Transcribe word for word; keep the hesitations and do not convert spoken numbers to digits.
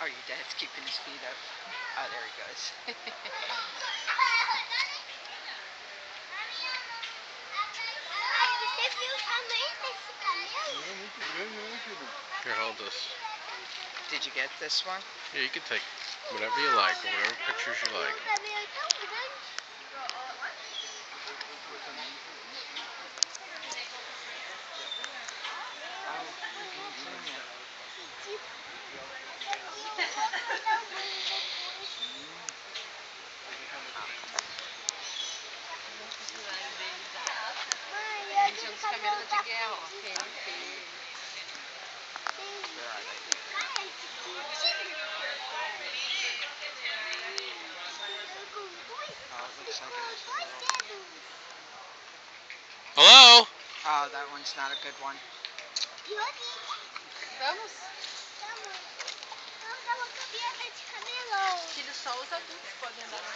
Oh, your dad's keeping his feet up. Oh, there he goes. Here, hold this. Did you get this one? Yeah, you can take whatever you like, or whatever pictures you like. Hello? Oh, that one's not a good one. Vamos? Vamos. Vamos dar uma caminhada de camelo. Filhos só os adultos podem andar.